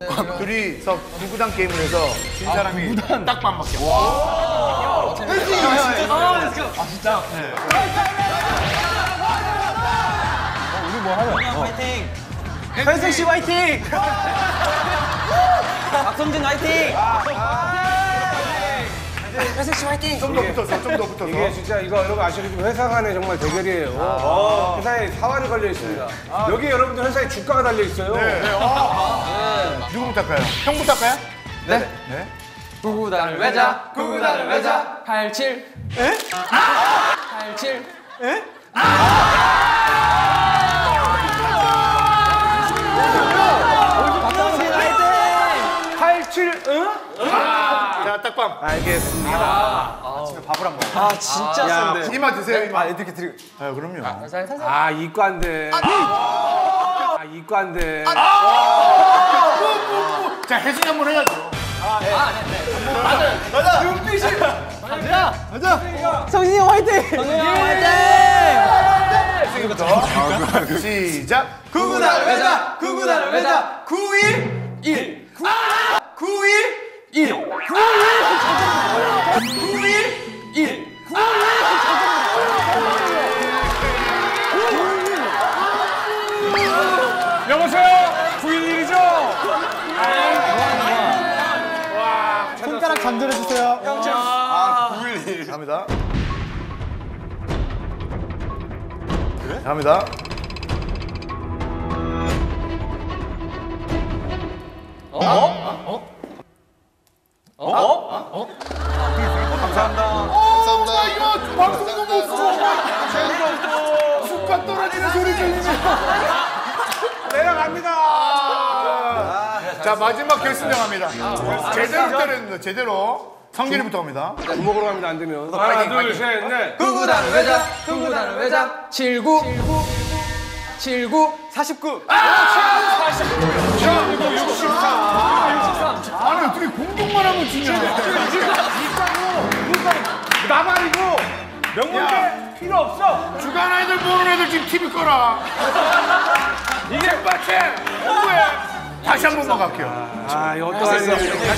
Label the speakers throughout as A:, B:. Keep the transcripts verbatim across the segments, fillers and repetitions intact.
A: 둘이서 구구단 게임을 해서 진 사람이 딱 반밖에.
B: 아, 진짜? 네. 우리 뭐 하냐?
C: 화이팅! 현승 씨 화이팅! 박성진 화이팅! 현승 씨 화이팅!
A: 좀 더 붙어서, 좀 더 붙어서.
D: 이게 진짜 이거 여러분 아시겠지만 회사 간에 정말 대결이에요. 아 회사에 사활이 걸려 있습니다. 아 여기 여러분들 회사에 주가가 달려 있어요.
A: 네. 네. 아 네. 누구부터 할까요? 형부터 할까요?
C: 네.
A: 네.
C: 구구단을 외자, 구구단을 외자, 팔칠. 에? 팔칠. 에? 박성진 화이팅!
D: 팔칠 응?
A: 자, 딱밤.
D: 알겠습니다.
C: 아,
A: 집에 밥을 한 번.
C: 아 진짜 센데.
A: 이마 드세요, 이마.
C: 아 이렇게 드리고.
A: 아, 그럼요.
C: 살살 살살.
D: 아 이과인데. 아 이과인데.
A: 자, 혜진이 한번 해야죠.
C: 아 네. 맞아요. 맞아. 눈빛이. 가자. 가자. 성진이 형 화이팅. 성진이 형 화이팅.
A: 혜진이부터. 시작.
C: 구구단을 외자, 구구단을 외자, 구일 일. 구일 일. 구일 일.
D: 여보세요. 구일일이죠.
B: 손가락 잠들어주세요.
A: 아, 구일일. 갑니다. 그래? 갑니다.
C: 어? 어? 어? 어?
A: 감사합니다. 감사합니다. 이거 방송도 못 써. 숟가 떨어지는 소리 들리지.
D: 내려갑니다.
A: 자, 마지막 결승전 갑니다. 제대로 때렸는데, 제대로. 성진이부터 갑니다.
D: 주먹으로 가면 안 되면. 하나, 둘, 셋, 넷.
C: 구구단을 외자, 구구단을 외자, 칠구, 칠구, 사십구.
D: 이거 육십사.
A: 아니, 어떻게 공격만 하면 지냐.
D: 나발이고 명문대 필요 없어.
A: 주간 아이들 보는 애들 지금 티비 꺼라. 이게 빠체. 홍보해. 다시 한 번만 갈게요.
D: 아 이거 어떡하지?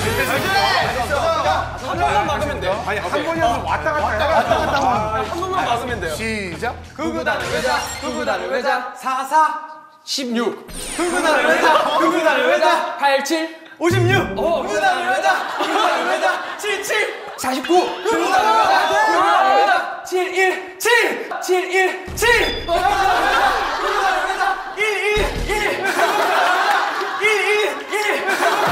C: 한 번만 막으면 돼요.
D: 아니 한 번이라도 왔다 갔다 해.
C: 한 번만 막으면 돼요.
A: 시작.
C: 구구단을 외자, 구구단을 외자, 사사, 십육. 구구단을 외자, 구구단을 외자, 팔칠, 오십육. 구구단을 외자, 구구단을 외자, 칠칠, 사십구. 구구단을 외자, 구구단을 외자, 칠일, 칠, 칠일, 칠. 구구단을 외자, 일일, 일. 일일, 일.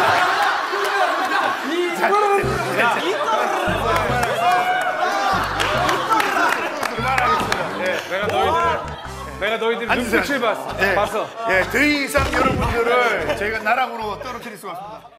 D: 내가 너희들 내가 너희들 눈빛을 봤어.
A: 예,
D: 봤어.
A: 예, 더 이상 여러분들을 저희가 나락으로 떨어뜨릴 수가 없습니다.